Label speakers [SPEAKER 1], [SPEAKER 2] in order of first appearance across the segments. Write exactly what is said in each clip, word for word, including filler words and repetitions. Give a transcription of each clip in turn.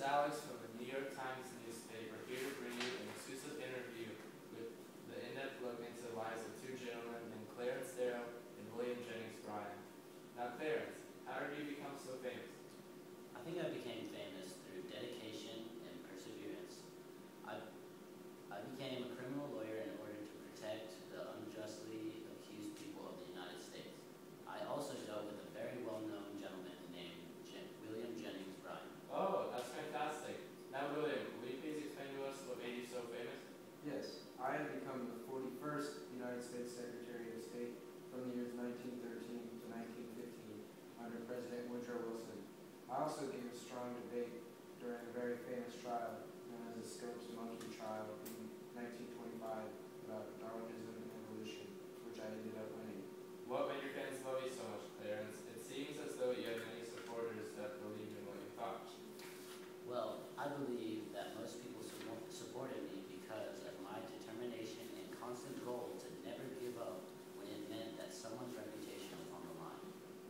[SPEAKER 1] Alex from the New York Times newspaper, here to bring you an exclusive interview with the in-depth look into the lives of two gentlemen named Clarence Darrow and William Jennings Bryan. Now, Clarence, how did you become so famous?
[SPEAKER 2] I think I became famous through dedication and perseverance. I, I became a criminal lawyer in order to protect the unjustly accused people of the United States. I also dealt with a very well-known gentleman named Jen William Jennings Bryan.
[SPEAKER 1] Oh, that's fantastic. Now, William, will you please explain to us what made you so famous?
[SPEAKER 3] Yes, I have become the forty-first United States Secretary of State from the years nineteen thirteen to nineteen fifteen under President Woodrow Wilson. I also gave a strong debate during a very famous trial known as the Scopes Monkey Trial in nineteen twenty-five about Darwinism and evolution, which I ended up winning.
[SPEAKER 1] What made your fans love you so much, Clarence? It seems as though you have many supporters that believe in what you thought.
[SPEAKER 2] Well, I believe that most people su supported me because of my determination and constant goal to never give up when it meant that someone's reputation was on the line.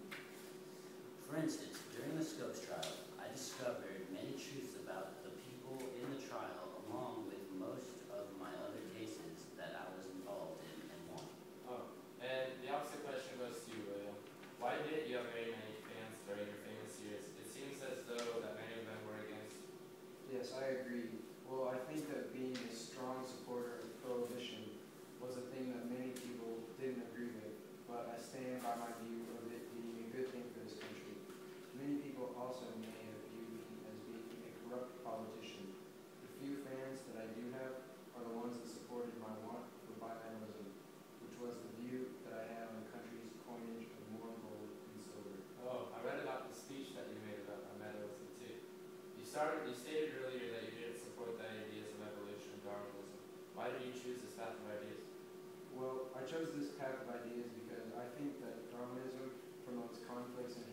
[SPEAKER 2] For instance, during the Scopes trial, I discovered many truths about the people in the trial along with most of my other cases that I was involved in and won.
[SPEAKER 1] Oh, and the opposite question goes to you, William. Why didn't you have very many fans during your famous years? It seems as though that many of them were against you.
[SPEAKER 3] Yes, I agree. Well, I think that being a strong supporter of prohibition was a thing that many people didn't agree with, but I stand by my view of it being a good thing for this country. Many people also may have viewed me as being a corrupt politician. The few fans that I do have are the ones that supported my want for bimetallism, which was the view that I had on the country's coinage of more gold and silver.
[SPEAKER 1] Oh, I read about the speech that you made about bimetallism too. You started. You stated earlier that you didn't support the ideas of evolution and Darwinism. Why did you choose this path of ideas?
[SPEAKER 3] Well, I chose this path of ideas because I think that Darwinism promotes conflicts and